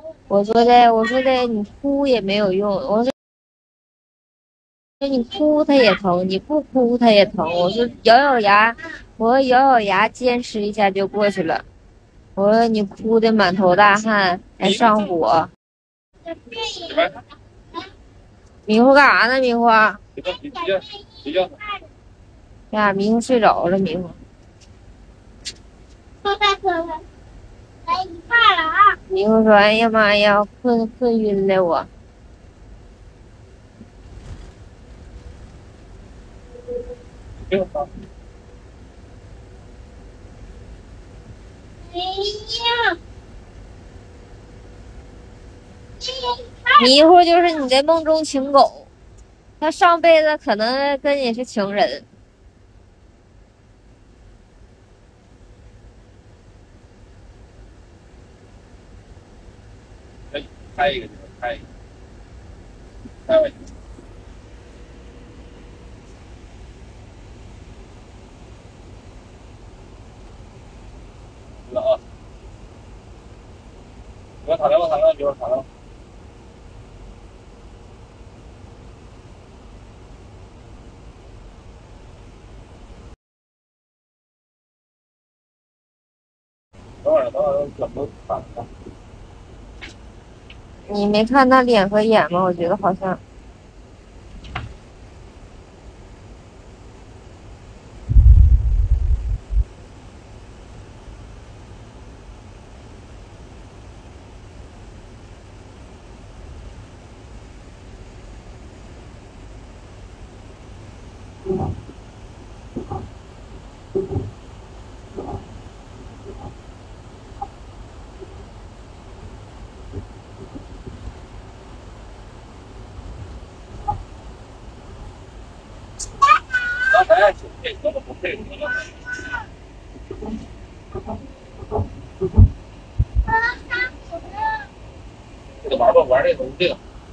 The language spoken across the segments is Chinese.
我说的，你哭也没有用。我说你哭它也疼，你不哭它也疼。我说咬咬牙，我说咬咬牙坚持一下就过去了。我说你哭的满头大汗，还上火。迷糊干啥呢？迷糊？睡觉。呀，迷糊睡着了，迷糊。来一块了啊！迷糊说：“哎呀妈呀，困晕了我。”迷糊就是你的梦中情狗，他上辈子可能跟你是情人。开一个，开一个，开一个。知道啊？给我躺着，给我躺着。等会儿，怎么躺着？你没看他脸和眼吗？我觉得好像。刚才这个都不配合了。这个玩吧，玩这个这个。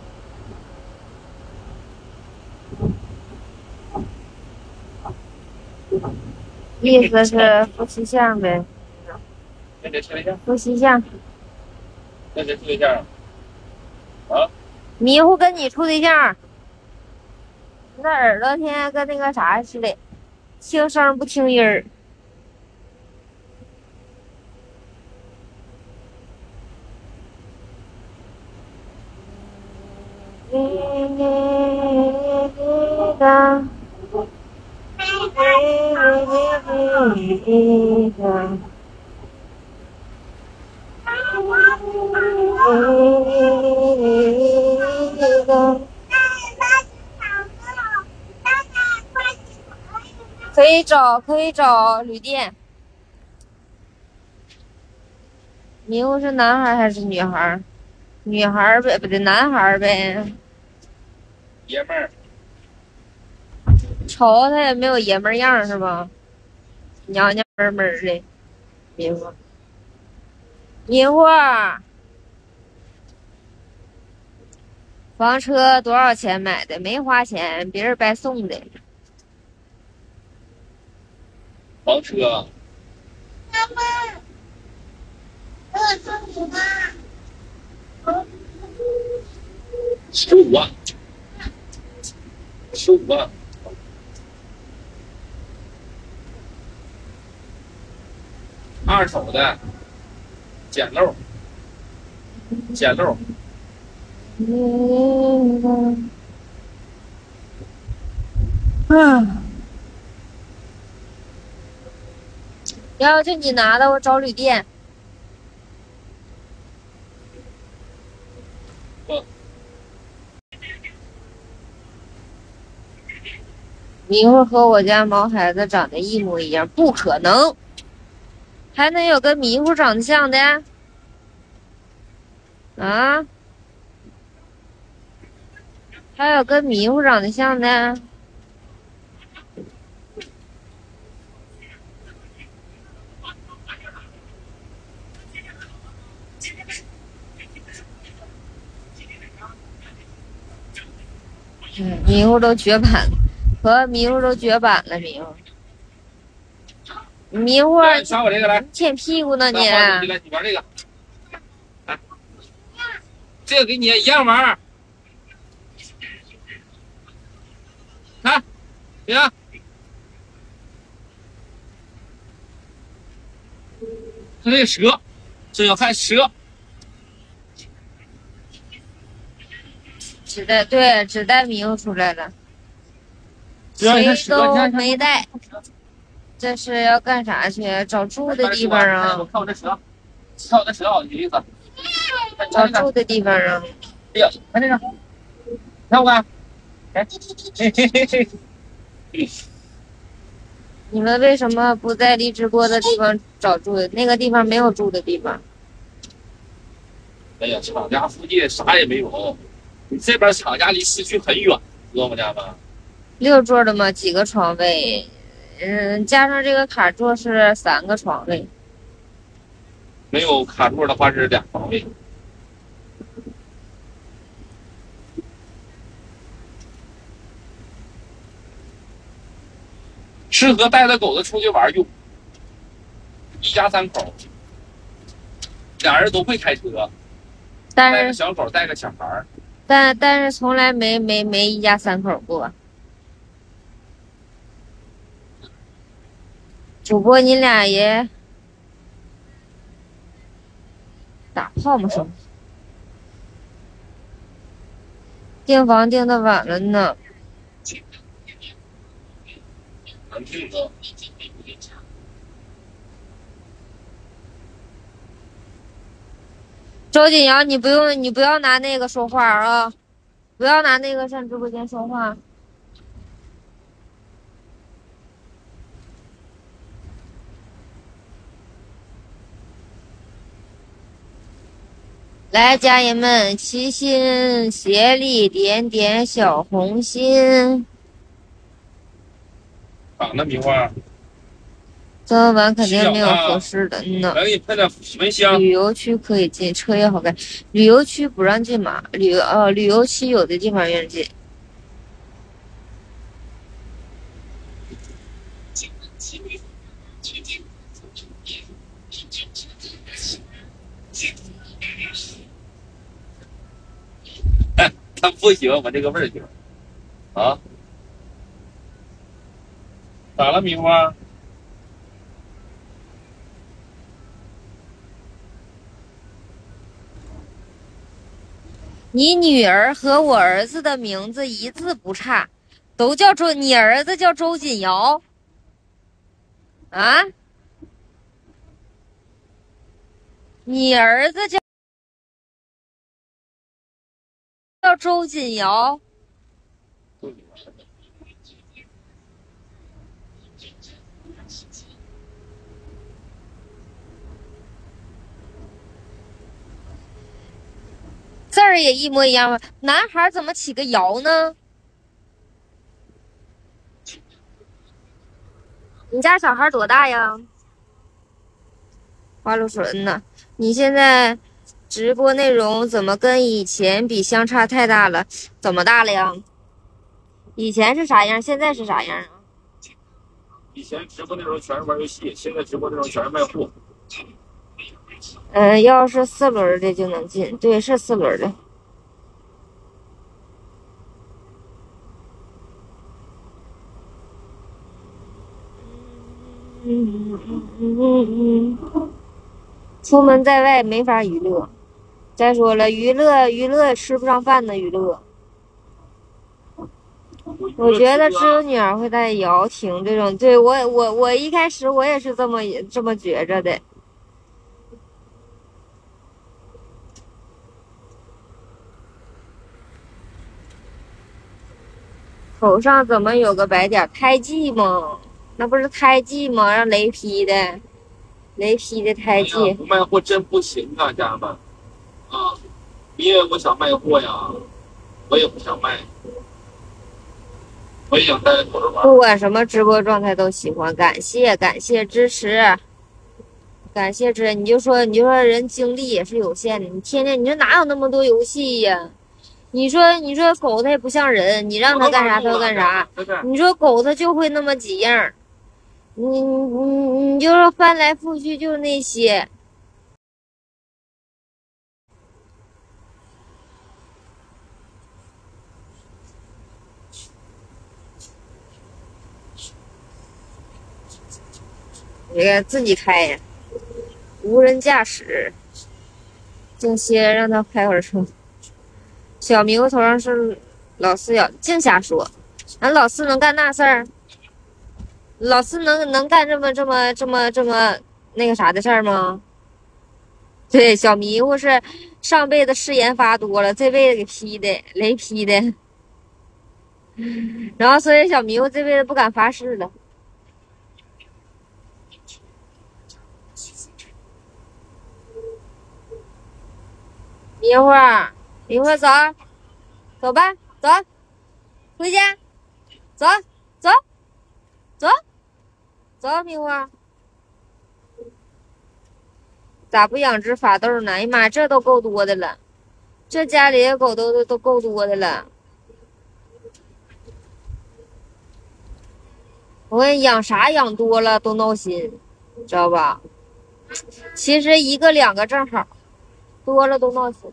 意思是夫妻相呗。跟谁处对象？夫妻相。跟谁处对象啊？迷糊跟你处对象。那耳朵天天跟那个啥似的，听声不听音儿。可以找旅店。迷糊是男孩还是女孩？女孩呗，不对，男孩呗。爷们儿。瞅他也没有爷们儿样是吧？娘娘们们的。迷糊。迷糊。房车多少钱买的？没花钱，别人白送的。房车。妈妈，我送你吗？15万。15万。二手的，捡漏。捡漏。要就你拿的，我找旅店。迷糊和我家毛孩子长得一模一样，不可能，还能有跟迷糊长得像的？啊？还有跟迷糊长得像的？迷糊都绝版了，和迷糊都绝版了，迷糊。迷糊， 刷我这个来， 舔屁股呢你？ 你玩这个。 这个给你一样玩。看，行。看这个蛇，这要看蛇。 纸袋迷糊出来了，谁都没带。这是要干啥去？找住的地方啊！ 我看我这蛇，看我这蛇好有意思。 找住的地方啊！ 哎呀，看这个，看我看，哎，嘿嘿嘿嘿。 你们为什么不在离直播的地方找住的？那个地方没有住的地方。 哎呀，厂家附近啥也没有，你这边厂家离市区很远，知道吗，家们 ？6座的嘛，几个床位？加上这个卡座是3个床位。 没有卡座的话是2床位。适合带着狗子出去玩用，一家3口，2人都会开车，带个小狗，带个小孩。 但是从来没一家3口过。主播，你俩也打炮吗？声？订房订的晚了呢。周锦瑶，你不要拿那个说话啊！不要拿那个上直播间说话。来，家人们，齐心协力，点点小红心。 长的名花。 昨晚肯定没有合适的呢。 来，给你喷点蚊香。 旅游区可以进，车也好开。旅游区不让进嘛？旅游区有的地方愿意进。 他不喜欢我这个味儿去啊？咋了，明花？ 你女儿和我儿子的名字一字不差，都叫周，你儿子叫周锦瑶啊？你儿子叫周锦瑶。字儿也一模一样吗？男孩怎么起个瑶呢？你家小孩多大呀？花露水呢？你现在直播内容怎么跟以前比相差太大了？怎么大了呀？以前是啥样，现在是啥样啊？ 以前直播内容全是玩游戏，现在直播内容全是卖货。 要是4轮的就能进，对，是4轮的。出门在外没法娱乐。再说了，娱乐吃不上饭的娱乐。我觉得只有女儿会带摇艇这种，对我一开始我也是这么觉着的。头上怎么有个白点？胎记吗？那不是胎记吗？让雷劈的，雷劈的胎记。 不卖货真不行啊，家人们啊！别以为我想卖货呀，我也不想卖，我也想带着狗子玩。 不管什么直播状态都喜欢，感谢支持，感谢支持。你就说人精力也是有限的，你天天你说哪有那么多游戏呀？你说狗它也不像人，你让它干啥它就干啥。你说狗它就会那么几样，你就说翻来覆去就是那些。 这个自己开呀，无人驾驶。静歇，让他开会儿车。小迷糊头上是老四咬，净瞎说。俺老四能干那事儿？老四能干这么那个啥的事儿吗？对，小迷糊是上辈子誓言发多了，这辈子给劈的雷劈的，然后所以小迷糊这辈子不敢发誓了。迷糊，迷糊走，走吧，走，回家，走走走走，迷糊。咋不养只法斗呢？哎呀妈，这都够多的了，这家里的狗都够多的了。我跟你养啥养多了都闹心，知道吧？其实一个两个正好，多了都闹心。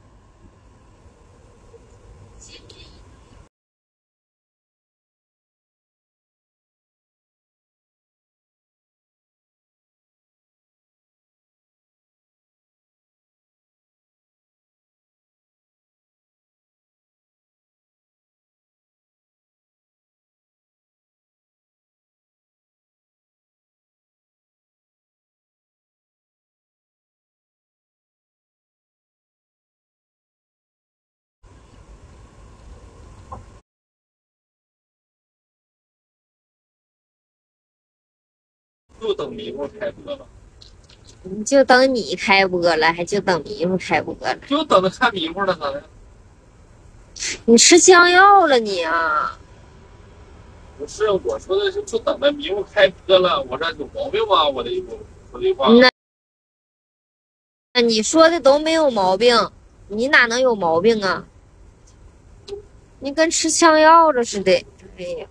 就等迷糊开播了， 就等你开播了，还就等迷糊开播了？ 就等着看迷糊了呢。 你吃降药了你啊？ 不是，我说的是就等着迷糊开播了。我说有毛病吗？我的说的话。 那你说的都没有毛病，你哪能有毛病啊？你跟吃降药了似的。哎呀。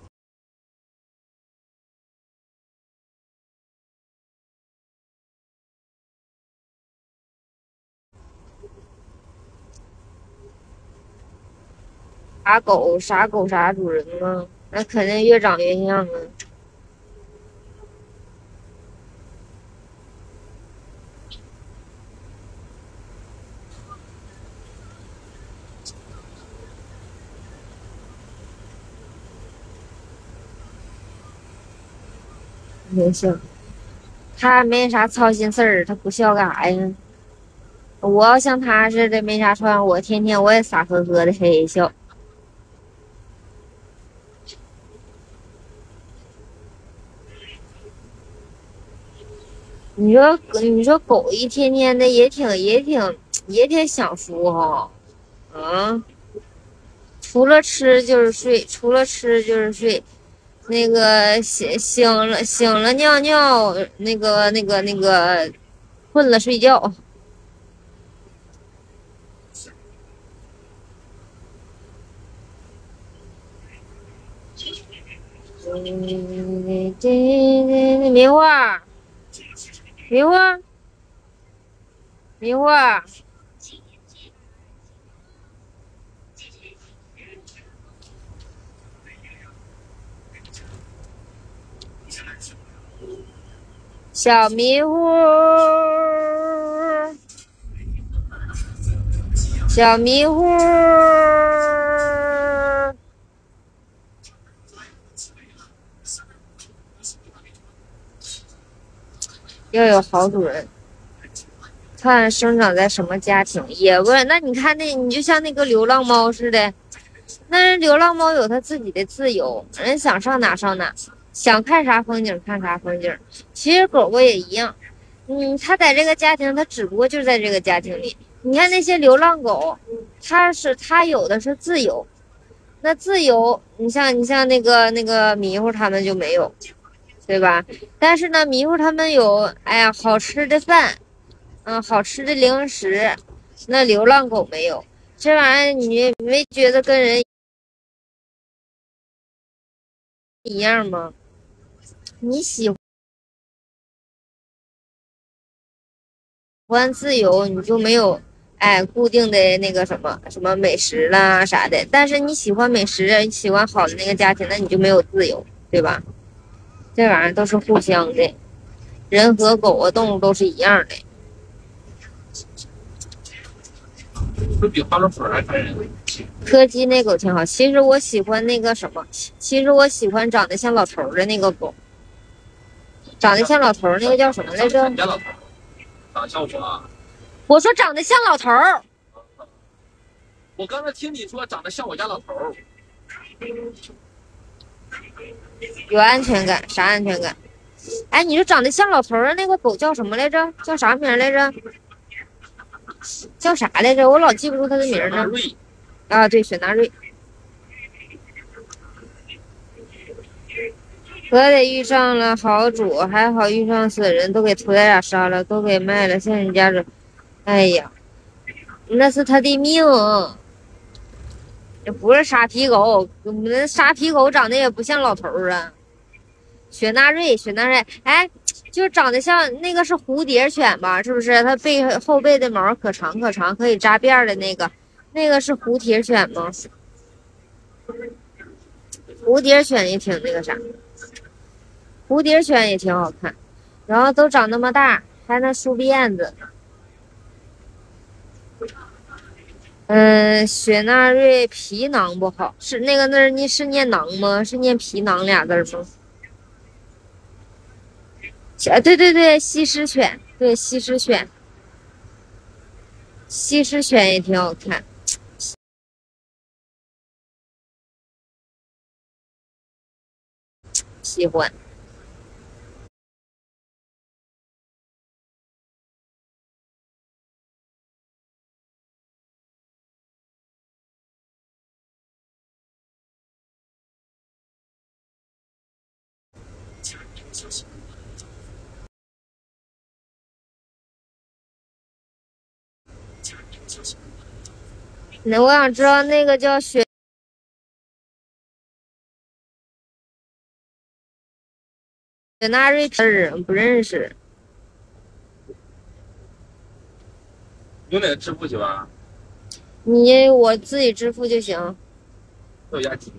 啥狗啥主人吗？那肯定越长越像啊。没事，他没啥操心事儿，他不笑干啥呀？我要像他似的没啥穿，我天天我也傻呵呵的嘿嘿笑。你说狗一天天的也挺享福哈，啊，除了吃就是睡，除了吃就是睡，那个醒了尿尿，那个困了睡觉。迷糊，迷糊，迷糊，小迷糊，小迷糊。要有好主人，看生长在什么家庭也问。那你看你就像那个流浪猫似的，那流浪猫有它自己的自由，人想上哪上哪，想看啥风景看啥风景。其实狗狗也一样，它在这个家庭，它只不过就在这个家庭里。你看那些流浪狗，它有的是自由，那自由，你像那个迷糊他们就没有。对吧？但是呢，迷糊他们有，哎呀，好吃的饭，好吃的零食，那流浪狗没有。这玩意儿你没觉得跟人一样吗？你喜欢自由，你就没有，哎，固定的那个什么美食啦啥的。但是你喜欢美食，喜欢好的那个家庭，那你就没有自由，对吧？这玩意儿都是互相的。 人和狗啊，动物都是一样的。 会比花老虎还烦人。 柯基那狗挺好，其实我喜欢那个什么，其实我喜欢长得像老头的那个狗。长得像老头那个叫什么来着？ 长得像我。 我说长得像老头。 我刚才听你说长得像我家老头。 有安全感？啥安全感？哎，你说长得像老头的那个狗叫什么来着？叫啥名来着？叫啥来着？我老记不住它的名呢。啊，对，雪纳瑞。可得遇上了好主，还好遇上死人，都给屠宰场杀了，都给卖了，现在家人，哎呀，那是他的命。这不是沙皮狗，那沙皮狗长得也不像老头啊。雪纳瑞，哎，就长得像那个是蝴蝶犬吧？是不是？它后背的毛可长可长，可以扎辫的那个，那个是蝴蝶犬吗？蝴蝶犬也挺那个啥，蝴蝶犬也挺好看，然后都长那么大，还能梳辫子。雪纳瑞皮囊不好，是那个字儿，你是念囊吗？是念皮囊俩字吗？啊，对，西施犬，对，西施犬也挺好看，喜欢。那我想知道那个叫雪纳瑞不认识。 用哪个支付去吧？ 我自己支付就行。 都有押金。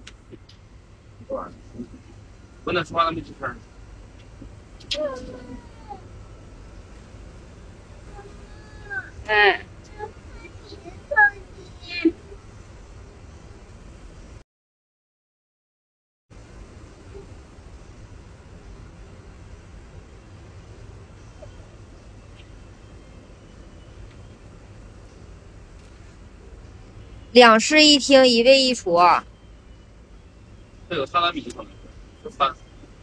不能说话，那没吱声。 哎。2室1厅1卫1厨。 这有萨拉米可能是饭。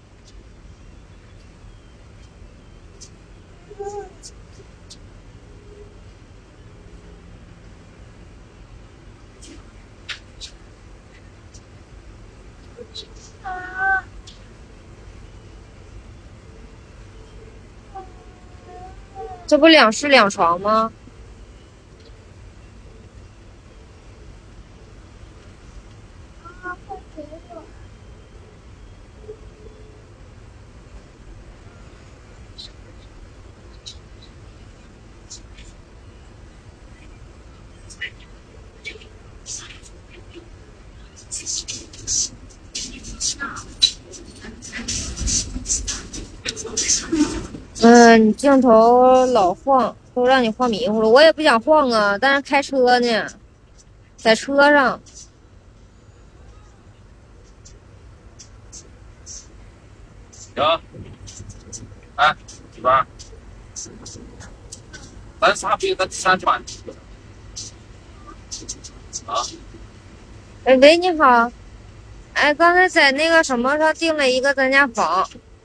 这不2室2床吗？你镜头老晃，都让你晃迷糊了。我也不想晃啊，但是开车呢，在车上。 行，哎，媳妇儿，咱仨别咱3万啊！ 哎喂，你好，哎，刚才在那个什么上订了一个咱家房。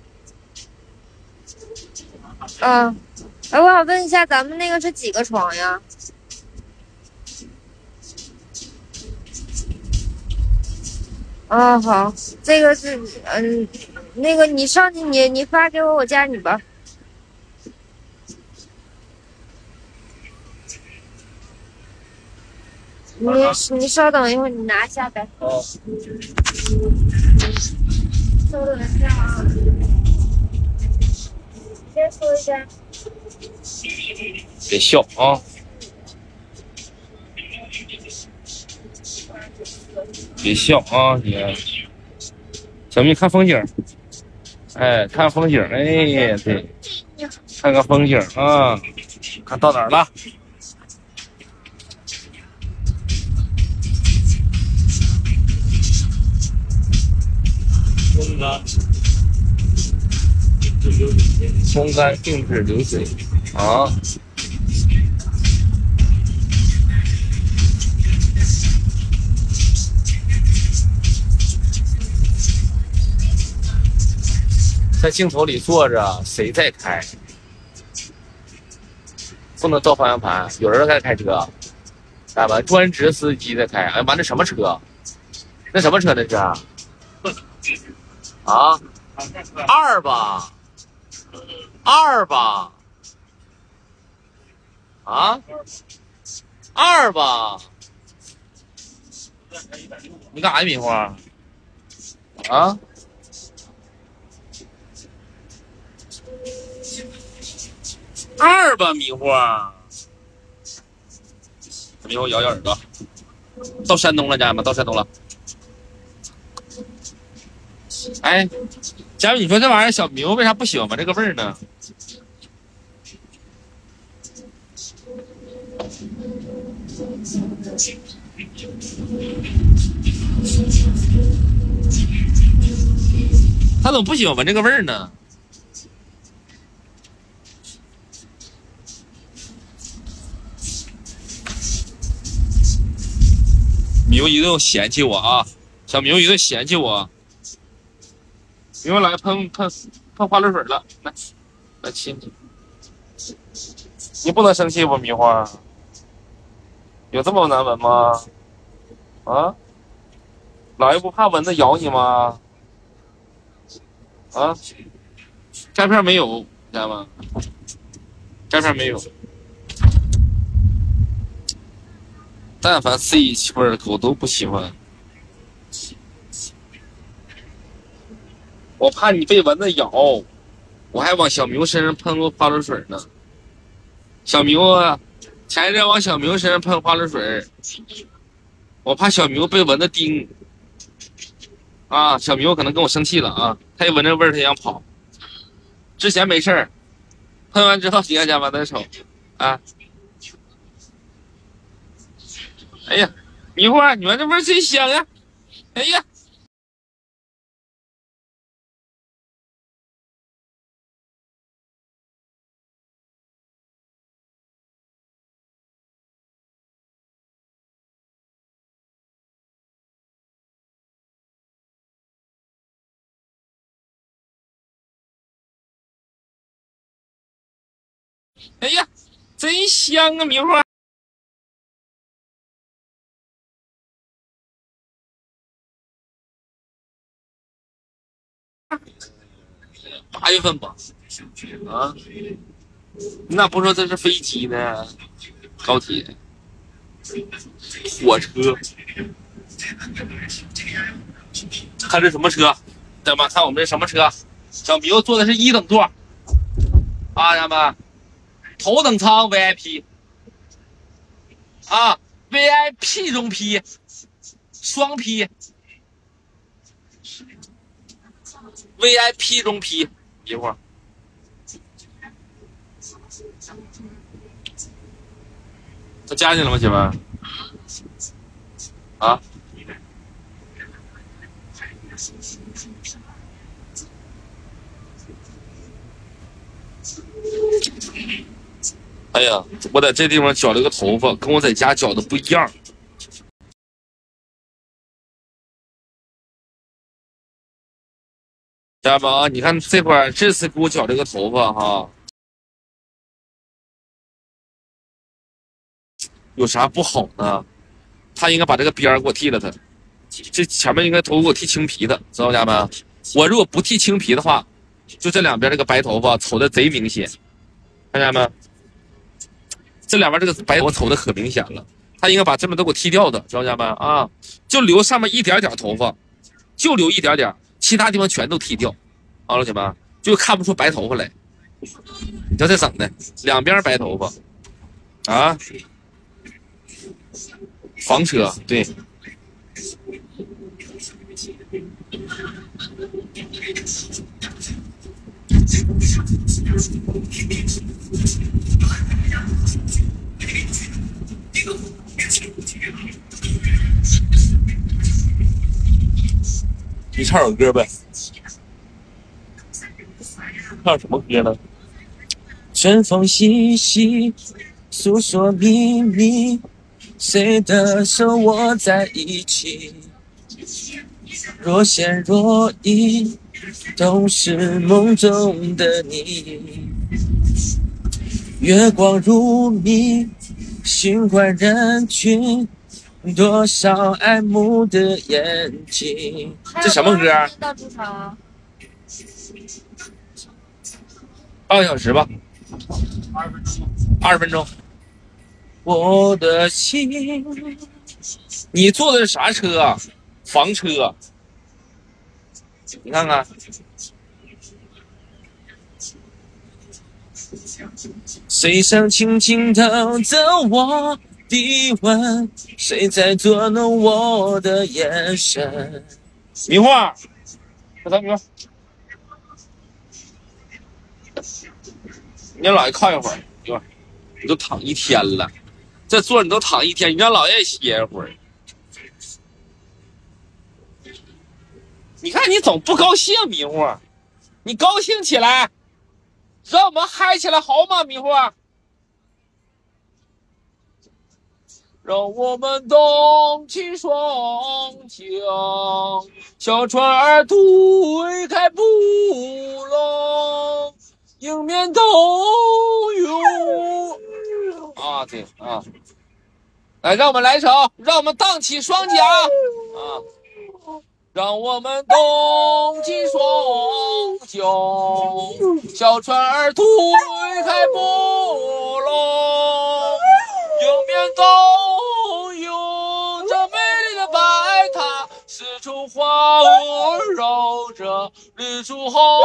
哎，我想问一下，咱们那个是几个床呀？啊，好，这个是，那个你上去，你发给我，我加你吧。你稍等一会儿，你拿下呗。 哦。 稍等一下啊。先说一下。 别笑啊！别笑啊你！小明看风景，哎，看风景，哎，对。 看看风景啊，看到哪儿了？风干静止流水啊。在镜头里坐着，谁在开？不能倒方向盘，有人在开车，看吧，专职司机在开。哎呀妈，那什么车？那什么车那是？啊，二吧，二吧，啊，二吧。你干啥呀，米花？啊？二吧，迷糊，迷糊咬咬耳朵。到山东了，家人们，到山东了。哎，家人们，你说这玩意儿小迷糊为啥不喜欢闻这个味儿呢？他怎么不喜欢闻这个味儿呢？迷糊一顿嫌弃我啊！小迷糊一顿嫌弃我。迷糊来喷花露水了，来亲你。你不能生气不，迷糊？有这么难闻吗？啊？老爷不怕蚊子咬你吗？啊？摘片没有，家人们，摘片没有。但凡 C 味的狗都不喜欢。我怕你被蚊子咬，我还往小明身上喷过花露水呢。小明啊，前一阵往小明身上喷花露水，我怕小明被蚊子叮。啊，小明可能跟我生气了啊，他一闻这味儿他想跑。之前没事儿，喷完之后你看家把他手啊。哎呀，迷糊，你闻这味儿真香啊！哎呀，哎呀，真香啊，迷糊。8月份吧，啊，那不说这是飞机呢，高铁、火车，看这什么车？家人们，看我们这什么车？小迷糊坐的是1等座，啊，家人们，头等舱 VIP， 啊 ，VIP 中 P， 双 P。VIP 中 P， 一会儿，他加进来吗，姐们？啊？哎呀，我在这地方剪了个头发，跟我在家剪的不一样。家人们啊，你看这块这次给我剪这个头发哈，有啥不好呢？他应该把这个边儿给我剃了，这前面应该头给我剃青皮的，知道家人们？我如果不剃青皮的话，就这两边这个白头发瞅的贼明显，看见没？这两边这个白头发瞅的可明显了。他应该把这边都给我剃掉的，知道家人们啊？就留上面一点点头发，就留一点点。其他地方全都剃掉，啊，老铁们就看不出白头发来。你瞧这整的，两边白头发，啊，房车对， 你唱首歌呗。唱什么歌呢？春风习习，诉说秘密，谁的手握在一起？若现若隐，都是梦中的你。月光如迷，循环人群，多少爱慕的眼睛。这什么歌啊？半个小时吧，20分钟。我的心，你坐的是啥车啊？房车。你看看，谁想轻轻透着我的吻？谁在捉弄我的眼神？迷糊，快走，迷糊。你让姥爷靠一会儿，一会儿，你都躺一天了，这座你都躺一天，你让姥爷歇一会儿。你看你总不高兴，迷糊，你高兴起来，让我们嗨起来好吗？迷糊，让我们动起双桨，小船儿推开布浪，迎面都有啊，对啊，来，让我们来一首，让我们荡起双桨啊。让我们动起双桨，小船儿推开波浪，迎面都有着美丽的白塔，四处花儿绕着绿树红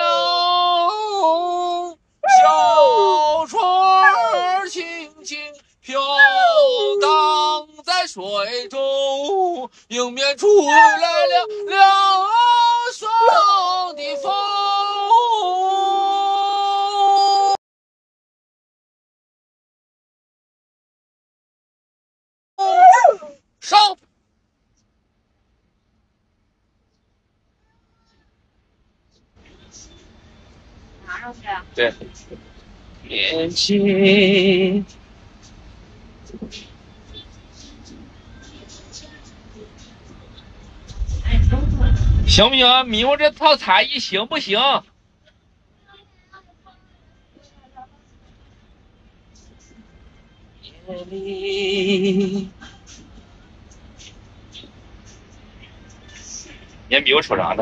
墙，小船儿轻轻飘荡在水中，迎面吹来了凉爽的风。上！ 拿上去。 对。年轻。行不行？迷糊这套才艺行不行？夜里，你迷糊瞅啥呢？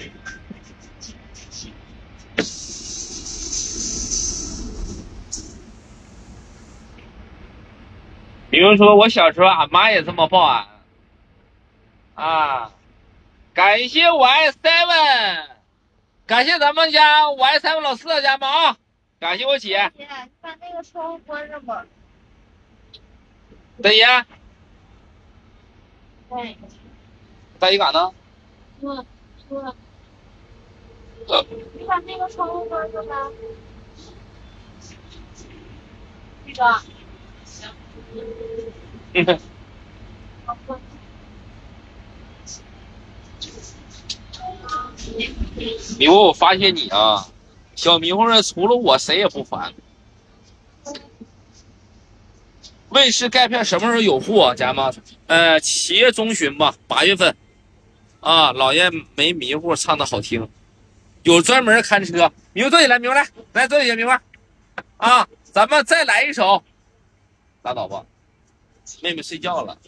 迷糊说：“我小时候俺妈也这么抱俺啊。”感谢Y7，感谢咱们家Y7老四的加盟啊！感谢我姐。 姐，你把那个窗户关上吧。 大姨。 对。 大姨干呢？ 你把那个窗户关上吧。这个。行。好关。 迷糊，我发现你啊，小迷糊人除了我谁也不烦。卫视钙片什么时候有货，家人们？7月中旬吧，8月份。啊，老爷没迷糊唱的好听，有专门看车。迷糊坐起来，迷糊来坐起来，迷糊。啊，咱们再来一首。拉倒吧，妹妹睡觉了。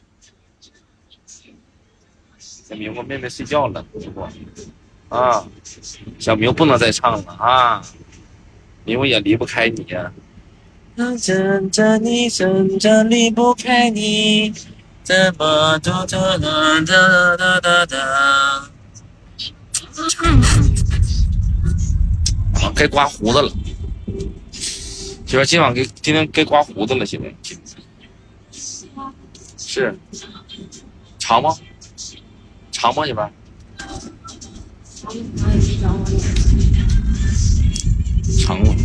小迷糊，妹妹睡觉了，迷糊。啊，小明不能再唱了啊！迷糊也离不开你呀、真着你，真着离不开你，怎么哒哒哒哒哒哒哒。啊，该刮胡子了。媳妇，今天该刮胡子了，媳妇。是。长吗？长吗，媳妇？ 长了。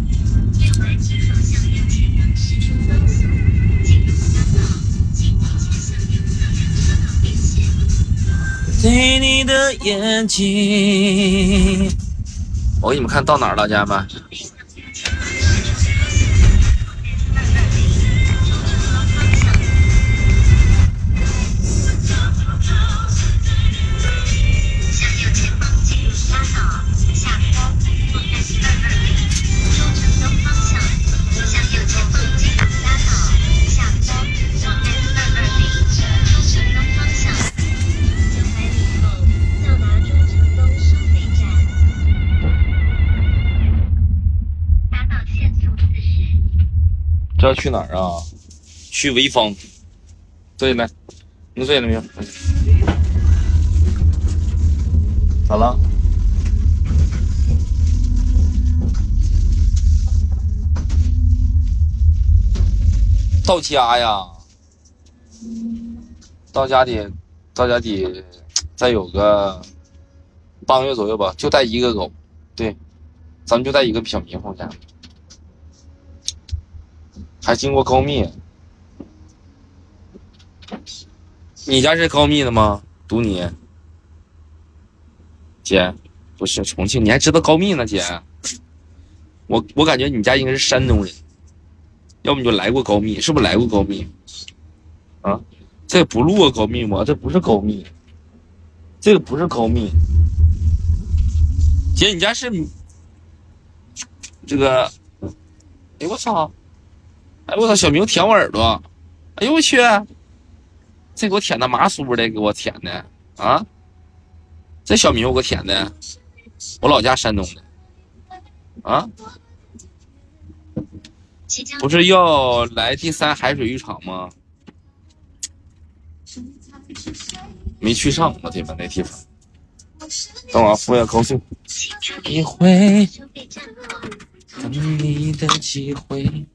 对你的眼睛，我给你们看到哪儿了，家人们？这要去哪儿啊？去潍坊。坐进来，能坐进来没有？咋了？到家呀？到家得再有个半个月左右吧，就带一个狗。对，咱们就带一个小迷糊家。还经过高密，你家是高密的吗？读你，姐，不是重庆，你还知道高密呢，姐。我感觉你家应该是山东人，要不你就来过高密，是不是来过高密？啊，这不录过高密吗？这不是高密，这个不是高密。姐，你家是这个？哎我操！哎我操！小明舔我耳朵，哎呦我去！这给我舔的麻酥的，给我舔的啊！这小明我给我舔的，我老家山东的啊！不是要来第3海水浴场吗？没去上，我天呐，那地方。等会儿服务员高兴。一回等你的机会。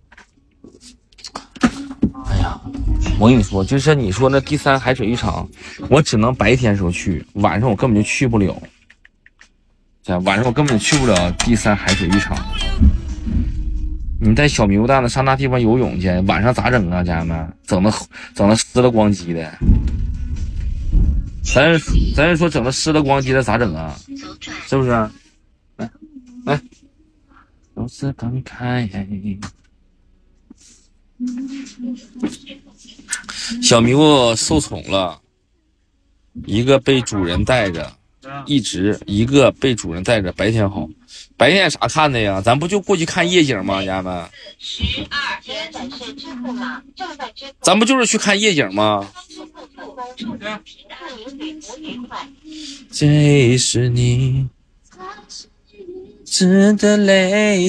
哎呀，我跟你说，就是你说那第3海水浴场，我只能白天时候去，晚上我根本就去不了。晚上我根本就去不了第3海水浴场。你带小牛蛋子上那地方游泳去，晚上咋整啊，家人们？整的湿了光叽的。咱是说整的湿了光叽的咋整啊？是不是？来，如此感慨。小迷糊受宠了，一个被主人带着，一个被主人带着。白天好，白天啥看的呀？咱不就过去看夜景吗，家人们？咱不就是去看夜景吗？这是你值得泪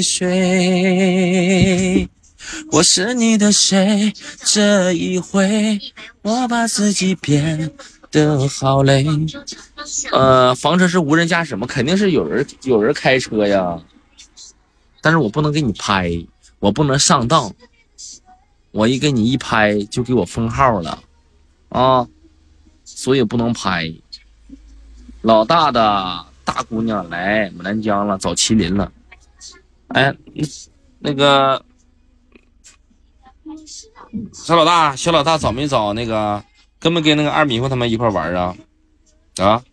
水。我是你的谁？这一回，我把自己变得好累。房车是无人驾驶吗？肯定是有人开车呀。但是我不能给你拍，我不能上当。我一给你一拍，就给我封号了啊，所以不能拍。老大的大姑娘来牡丹江了，找麒麟了。哎，那个。小老大找没找那个跟没跟那个二迷糊他们一块玩啊？啊？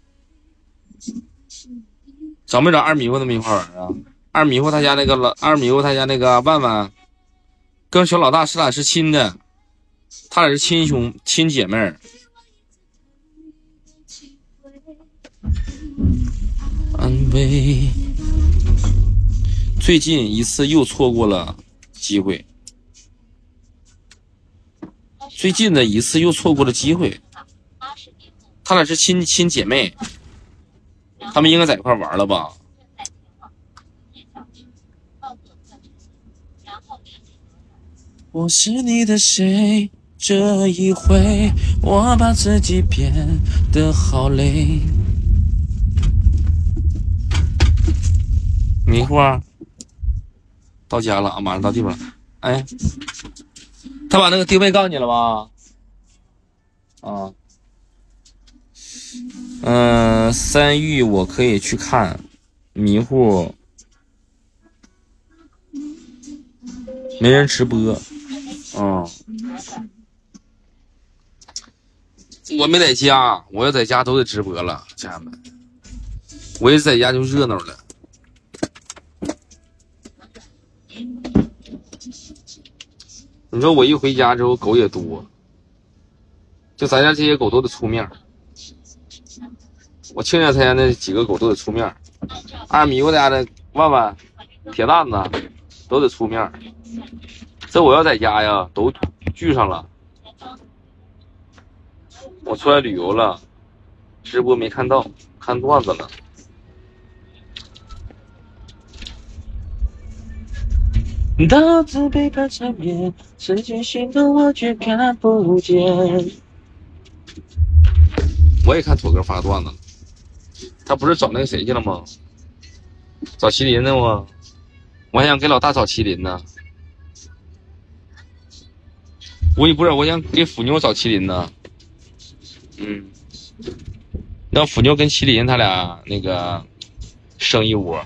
找没找二迷糊他们一块玩啊？二迷糊他家那个万万跟小老大是俩是亲的，他俩是亲姐妹儿。安慰，最近一次又错过了机会。最近的一次又错过了机会，他俩是亲姐妹，他们应该在一块玩了吧？我是你的谁？这一回，我把自己变得好累。迷糊啊，到家了啊，马上到地方了。哎。他把那个定位告诉你了吧？啊，3育我可以去看，迷糊没人直播。我没在家，我要在家都得直播了，家人们。我一在家就热闹了。你说我一回家之后狗也多，就咱家这些狗都得出面。我亲家他家那几个狗都得出面，二迷糊家的万万、铁蛋子都得出面。这我要在家呀，都聚上了。我出来旅游了，直播没看到，看段子了。刀子背叛缠绵，失去心动我却看不见。我也看土哥发段子了，他不是找那个谁去了吗？找麒麟的吗？我还想给老大找麒麟呢。我也不是，我想给腐妞找麒麟呢。让腐妞跟麒麟他俩那个生一窝。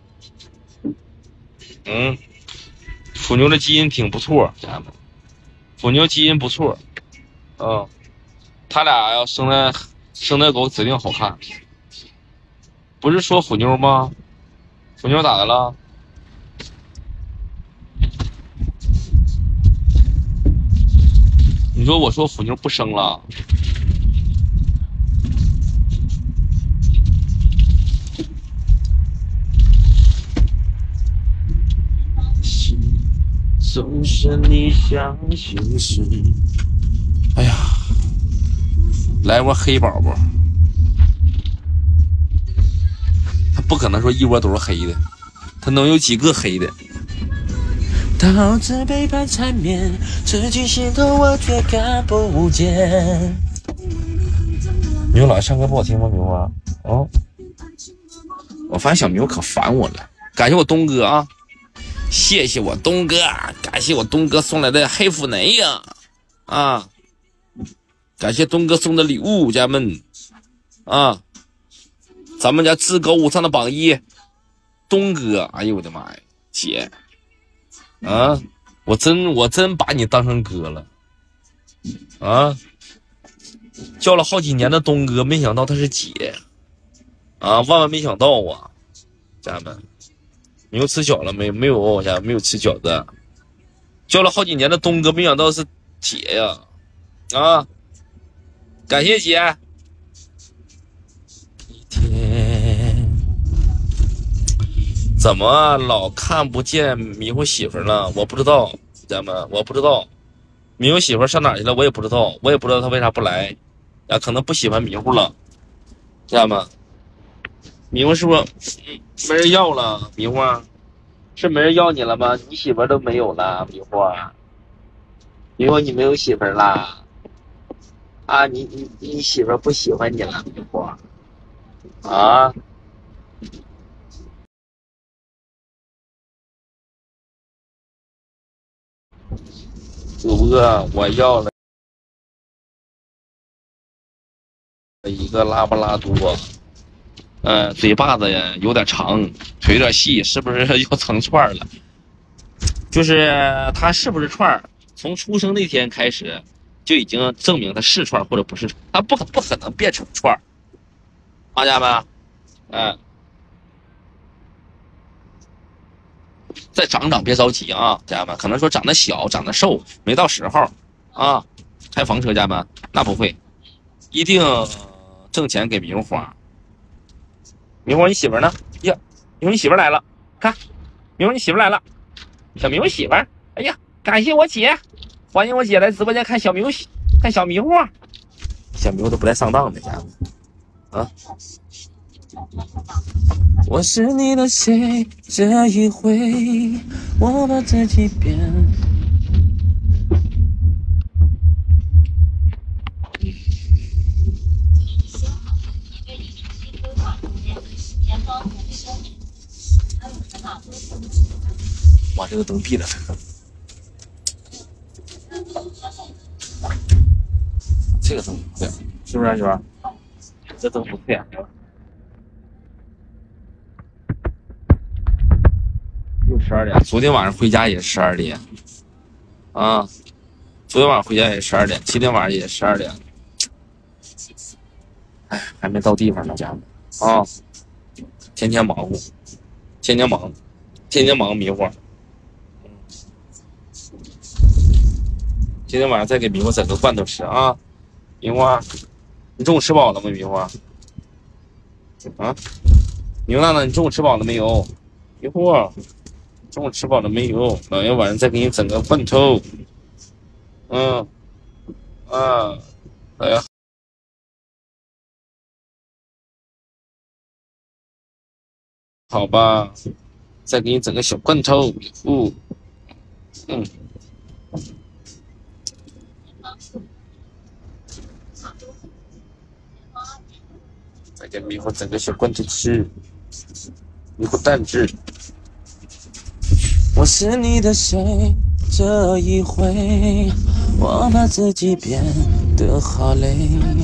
腐妞的基因挺不错，家人们。腐妞基因不错，他俩要生的狗指定好看。不是说腐妞吗？腐妞咋的了？你说我说腐妞不生了？总是你相信时，哎呀，来窝黑宝宝，他不可能说一窝都是黑的，他能有几个黑的？刀子背叛缠绵，刺进心头我却看不见。牛老唱歌不好听吗？牛啊，我发现小牛可烦我了。感谢我东哥啊！谢谢我东哥，感谢我东哥送来的黑腐雷呀！感谢东哥送的礼物，家们咱们家至高无上的榜一东哥，哎呦我的妈呀，姐我真把你当成哥了叫了好几年的东哥，没想到他是姐万万没想到啊，家人们。你又吃饺了没有？我家没有吃饺子。叫了好几年的东哥，没想到是姐呀！感谢姐。一天怎么老看不见迷糊媳妇了？我不知道，家人们，我不知道迷糊媳妇上哪去了，我也不知道，他为啥不来可能不喜欢迷糊了，家人们。迷糊是不是没人要了？迷糊是没人要你了吗？你媳妇都没有了，迷糊迷糊你没有媳妇啦？你媳妇不喜欢你了，迷糊主播，我要了一个拉布拉多。嘴巴子呀有点长，腿有点细，是不是要成串了？就是他是不是串，从出生那天开始就已经证明他是串或者不是串，他不可能变成串。家们，再长，别着急啊，家人们，可能说长得小，长得瘦，没到时候开房车，家们那不会，一定挣钱给迷糊花。迷糊，你媳妇呢？呀，迷糊，你媳妇来了，看，迷糊，你媳妇来了，小迷糊媳妇，哎呀，感谢我姐，欢迎我姐来直播间看小迷糊，小迷糊，小迷糊都不带上当的，家伙我是你的谁？这一回，我把自己变。哇，这个灯闭了，这个灯不对，是不是媳妇？这灯不对，又12点。昨天晚上回家也12点。 啊。昨天晚上回家也12点，今天晚上也12点。哎，还没到地方呢，家们啊，天天忙活，天天忙，天天忙迷糊。今天晚上再给迷糊整个罐头吃啊，迷糊，你中午吃饱了吗？迷糊啊，牛娜娜，你中午吃饱了没有？迷糊，中午吃饱了没有？老爷晚上再给你整个罐头。哎呀，好吧，再给你整个小罐头。再给迷糊整个小罐头吃，迷糊蛋治。我是你的谁？这一回，我把自己变得好累。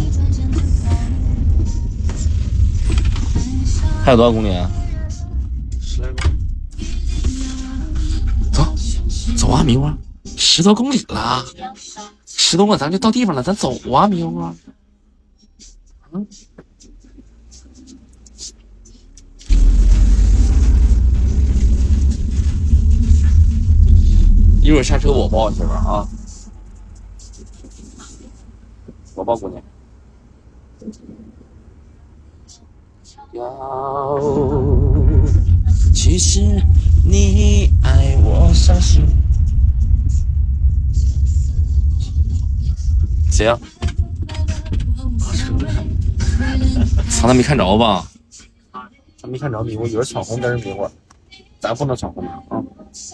还有多少公里啊？10来公里。走啊，迷糊，10多公里了，10多公里咱就到地方了，咱走啊，迷糊。一会儿下车我抱媳妇儿啊，我抱姑娘。其实你爱我伤心。谁呀？操，他没看着吧？他没看着迷糊，有人闯红灯迷糊，咱不能闯红灯啊！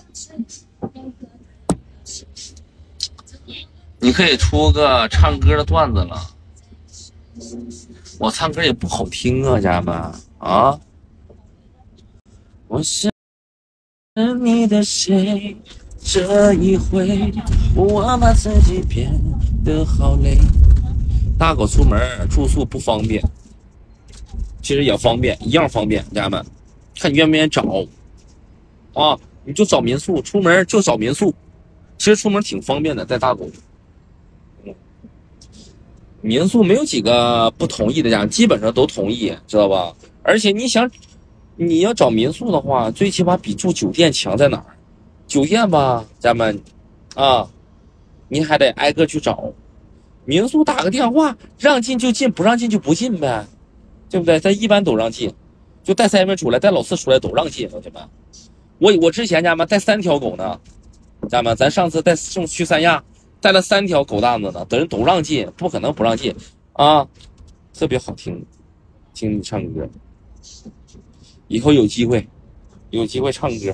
你可以出个唱歌的段子了。我唱歌也不好听啊，家人们啊！我是你的谁？这一回，我把自己变得好累。大狗出门住宿不方便，其实也方便，一样方便，家人们，看你愿不愿意找啊？你就找民宿，出门就找民宿。其实出门挺方便的，在大狗。民宿没有几个不同意的家，基本上都同意，知道吧？而且你要找民宿的话，最起码比住酒店强在哪儿？酒店吧，家人们啊，你还得挨个去找。民宿打个电话，让进就进，不让进就不进呗，对不对？咱一般都让进，就带3人出来，带老4出来都让进，同学们。我之前家人们带3条狗呢，家人们，咱上次去三亚。带了3条狗蛋子呢，等人都让进，不可能不让进啊！特别好听，听你唱歌，以后有机会唱歌。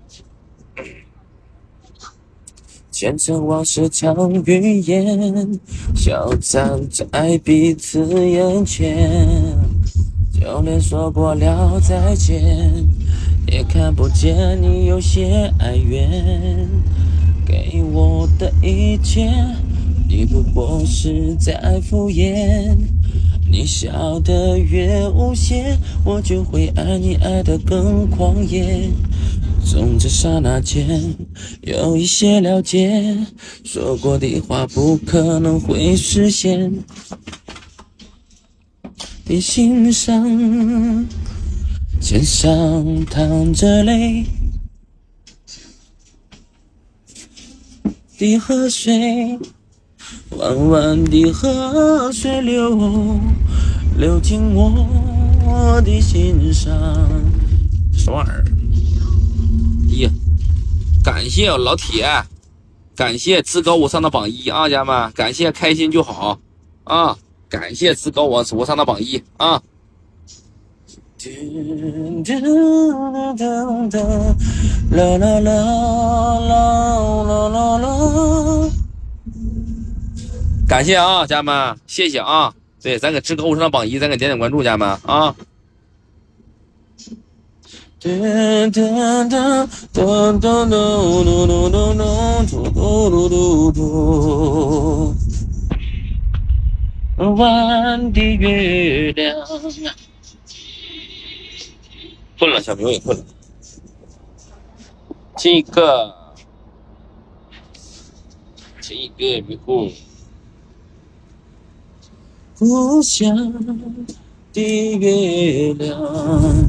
前尘往事常预言，消散在彼此眼前，就连说过了再见，也看不见你有些哀怨。给我的一切，你不过是在敷衍。你笑得越无邪，我就会爱你爱得更狂野。从这刹那间，有一些了解，说过的话不可能会实现。你心上，肩上淌着泪。的河水，弯弯的河水流进我的心上。什么玩意儿？呀，感谢老铁，感谢至高无上的榜1啊，家人们，感谢开心就好啊，感谢至高无上的榜1啊。啦啦啦啦啦啦！感谢啊，家人们，谢谢啊！对，咱给至高无上的榜1，咱给点关注，家人们啊！弯的月亮。困了，小明也困了。这个这个迷糊。故乡的月亮。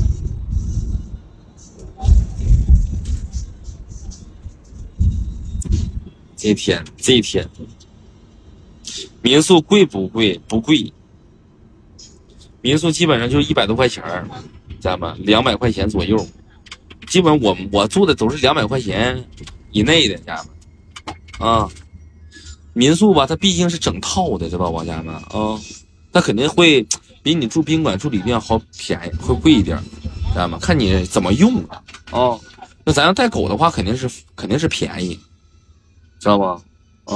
这一天，民宿贵不贵？不贵。民宿基本上就是100多块钱，知道吗？200块钱左右。基本我住的都是200块钱以内的，家人们。啊，民宿吧，它毕竟是整套的，知道吧，家人们啊，它肯定会比你住宾馆、住旅店好便宜，会贵一点，知道吗？看你怎么用啊。啊，那咱要带狗的话，肯定是便宜。知道吗？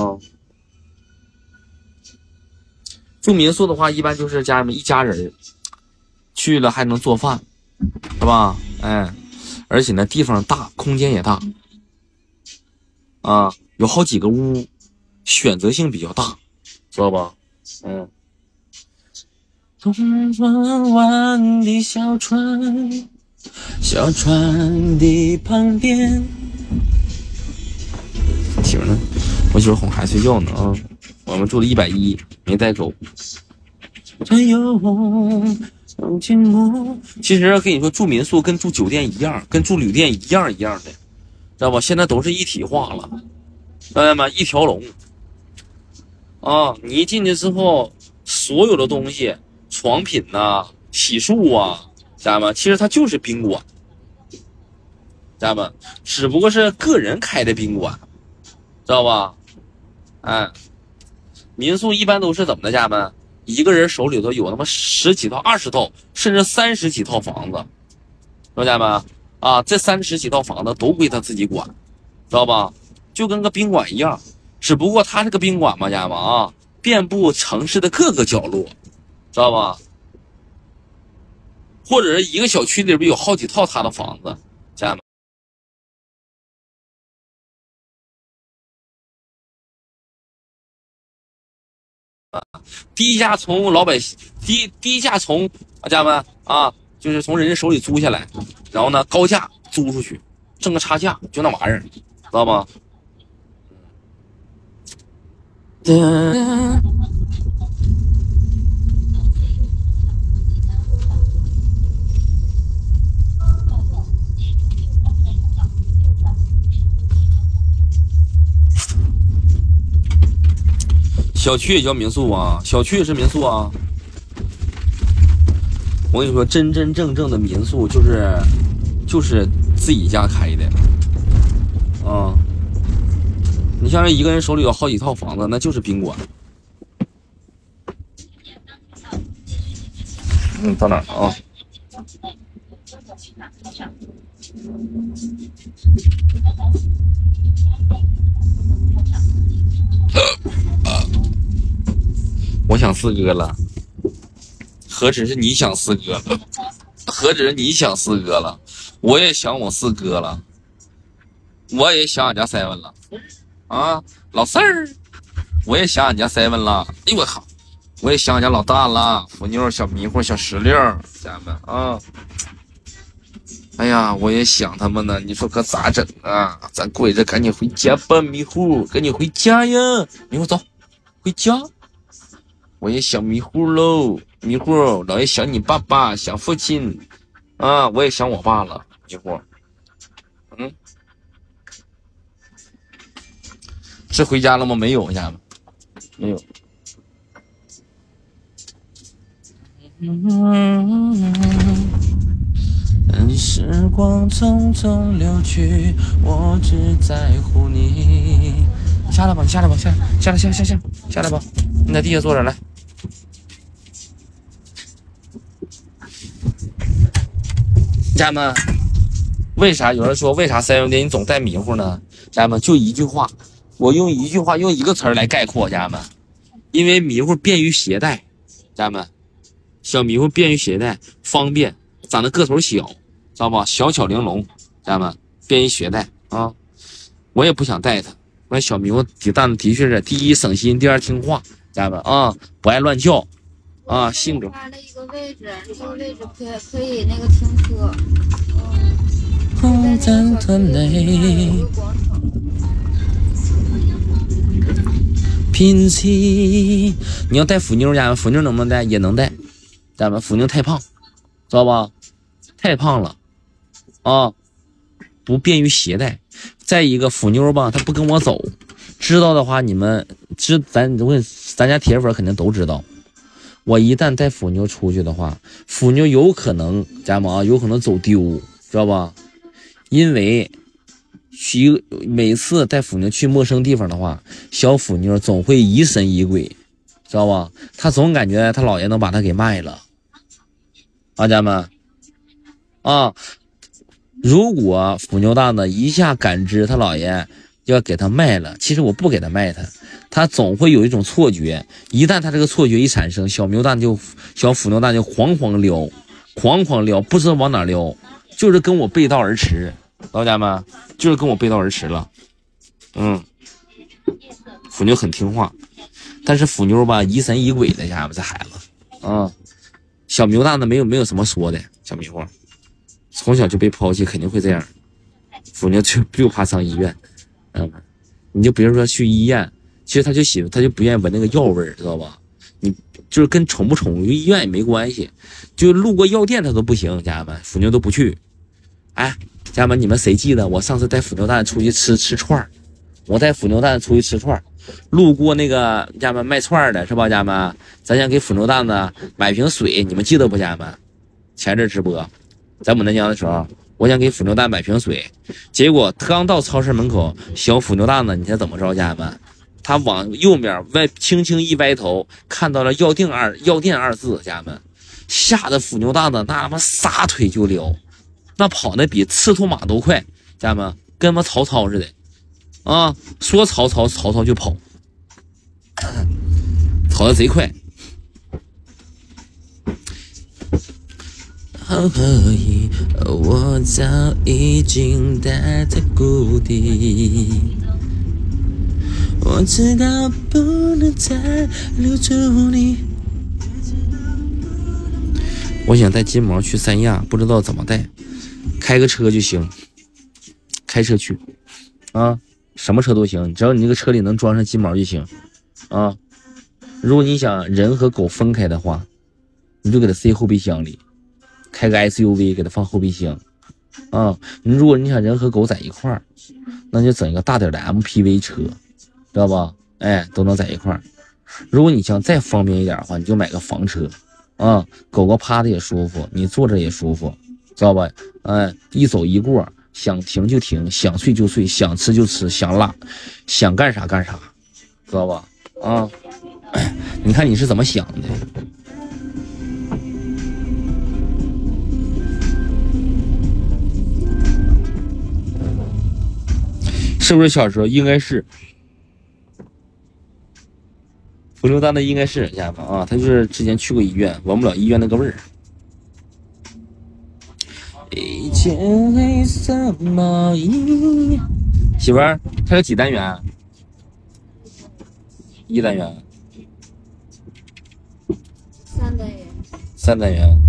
住民宿的话，一般就是家人们一家人去了还能做饭，是吧？哎，而且呢，地方大，空间也大，啊，有好几个屋，选择性比较大，知道吧？东转弯的小船，小船的旁边。媳妇呢？我媳妇哄孩子睡觉呢啊！我们住的110，没带狗。其实跟你说，住民宿跟住酒店一样，跟住旅店一样的，知道吧？现在都是一体化了，知道吗？一条龙啊！你一进去之后，所有的东西，床品呐、洗漱啊，知道吗？其实它就是宾馆，知道吗？只不过是个人开的宾馆。知道吧？哎，民宿一般都是怎么的，家人们？一个人手里头有那么10几套、20套，甚至30几套房子，知道家人们？啊，这30几套房子都归他自己管，知道吧？就跟个宾馆一样，只不过他这个宾馆嘛，家人们啊，遍布城市的各个角落，知道吧？或者是一个小区里边有好几套他的房子，家人们。低价从老百姓低价从家人们啊，就是从人家手里租下来，然后呢高价租出去，挣个差价，就那玩意儿，知道吗？小区也叫民宿啊，小区也是民宿啊。我跟你说，真真正正的民宿就是自己家开的，啊，你像这一个人手里有好几套房子，那就是宾馆。到哪儿了啊？我想四哥了，何止是你想四哥了，何止是你想四哥了，我也想我四哥了，我也想俺家 seven 了，啊，老四儿，我也想俺家 seven 了，哎呦我靠，我也想俺家老大了，福妞、小迷糊、小石榴，家人们啊，哎呀，我也想他们呢，你说可咋整啊？咱跪着赶紧回家吧，迷糊，赶紧回家呀，迷糊走，回家。我也想迷糊喽，迷糊，老爷想你爸爸，想父亲，啊，我也想我爸了，迷糊，是回家了吗？没有，家人们，没有。时光匆匆流去，我只在乎你。下来吧，你下来吧，下来吧，你在地下坐着来。家人们，为啥有人说为啥311你总带迷糊呢？家人们，就一句话，我用一句话，用一个词儿来概括，家人们，因为迷糊便于携带，家人们，小迷糊便于携带，方便，长得个头小，知道吧？小巧玲珑，家人们，便于携带啊！我也不想带它，我小迷糊的确是第一省心，第二听话，家人们啊，不爱乱叫。啊，性格。开了一个位置，这个位置可以那个停车。在那个拼起。你要带腐妞家，腐妞能不能带？也能带，咱们腐妞太胖，知道吧？太胖了啊，不便于携带。再一个腐妞吧，她不跟我走，知道的话你们咱家铁粉肯定都知道。我一旦带腐妞出去的话，腐妞有可能家们啊，有可能走丢，知道吧？因为每次带腐妞去陌生地方的话，小腐妞总会疑神疑鬼，知道吧？她总感觉她姥爷能把她给卖了。啊，家们啊，如果腐妞蛋子一下感知她姥爷要给她卖了，其实我不给她卖她总会有一种错觉，一旦她这个错觉一产生，小腐妞蛋就哐哐撩，不知道往哪撩，就是跟我背道而驰，老家们就是跟我背道而驰了。腐妞很听话，但是腐妞吧疑神疑鬼的，家伙这孩子啊，小牛蛋子没有什么说的，小迷糊从小就被抛弃，肯定会这样。腐妞就怕上医院，你就比如说去医院，其实他就不愿意闻那个药味儿，知道吧？你就是跟宠不宠医院也没关系，就路过药店他都不行，家人们，腐妞都不去。哎，家人们，你们谁记得我上次带腐妞蛋出去吃串儿？我带腐妞蛋出去吃串儿，路过那个家人们卖串儿的是吧？家人们，咱想给腐妞蛋子买瓶水，你们记得不？家人们，前阵直播在牡丹江的时候，我想给腐妞蛋买瓶水，结果刚到超市门口，小腐妞蛋子，你猜怎么着？家人们，他往右面轻轻一歪头，看到了药店二字，家人们，吓得腐妞蛋子那他妈撒腿就撩，那跑的比赤兔马都快，家人们，跟他妈曹操似的啊！说曹操就跑，跑得贼快。好可以，我早已经待在谷底，我知道不能再留住你。我想带金毛去三亚，不知道怎么带，开个车就行，开车去啊，什么车都行，只要你这个车里能装上金毛就行啊。如果你想人和狗分开的话，你就给它塞后备箱里，开个 SUV 给它放后备箱啊。如果你想人和狗在一块儿，那就整一个大点的 MPV 车，知道吧？哎，都能在一块儿。如果你想再方便一点的话，你就买个房车啊，狗狗趴着也舒服，你坐着也舒服，知道吧？哎，一走一过，想停就停，想睡就睡，想吃就吃，想拉，想干啥干啥，知道吧？啊，你看你是怎么想的？是不是小时候应该是腐妞蛋的？应该是家人们啊，他就是之前去过医院，闻不了医院那个味儿。一件黑色毛衣，媳妇儿，它有几单元？1单元。 3单元。 3单元。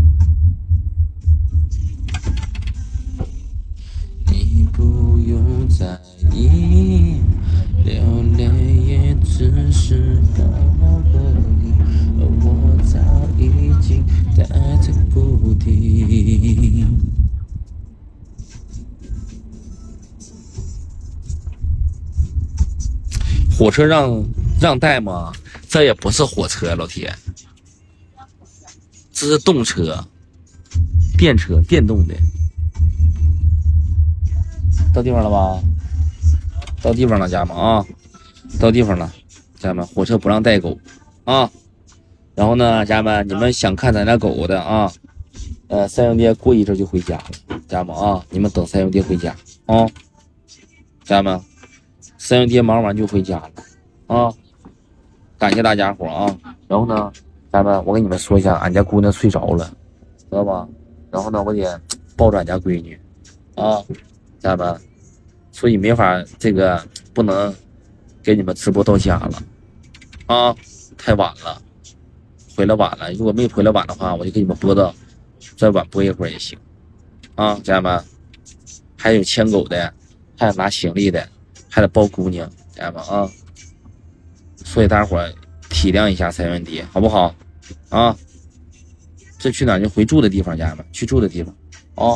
你不用在意，流泪也只是刚好而已，而我早已经待在谷底。火车让带吗？这也不是火车，老铁，这是动车，电车，电动的。到地方了吧？到地方了，家人们啊，到地方了，家人们，火车不让带狗啊。然后呢，家人们，你们想看咱家狗的啊，三兄弟过一阵就回家了，家人们啊，你们等三兄弟回家啊，家人们。三兄弟忙完就回家了啊！感谢大家伙啊！然后呢，家人们，我跟你们说一下，俺家姑娘睡着了，知道吧？然后呢，我得抱着俺家闺女啊，家人们，所以没法这个不能给你们直播到家了啊，太晚了，回来晚了。如果没回来晚的话，我就给你们播到再晚播一会儿也行啊，家人们。还有牵狗的，还有拿行李的。还得抱姑娘，家人们啊！ 所以大伙儿体谅一下才问题，好不好？啊，这去哪儿？就回住的地方，家人们，去住的地方。哦，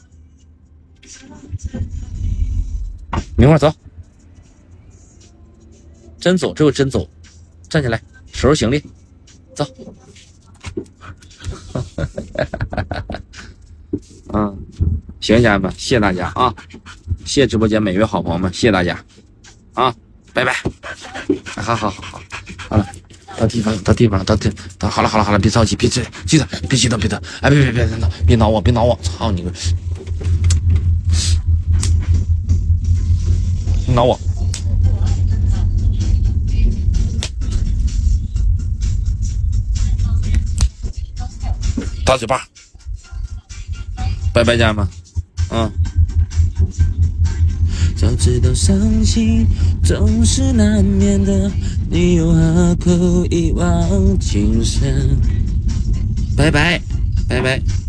明儿走，真走，只有真走，站起来，收拾行李，走。嗯，行，家人们，谢谢大家啊！谢谢直播间每位好朋友们，谢谢大家啊！拜拜。好了，到地方，好了，别着急，别激动，哎，别挠我，操你个！你挠我！大嘴巴！拜拜，家人们，早知道伤心总是难免的，你又何苦一往情深？拜拜。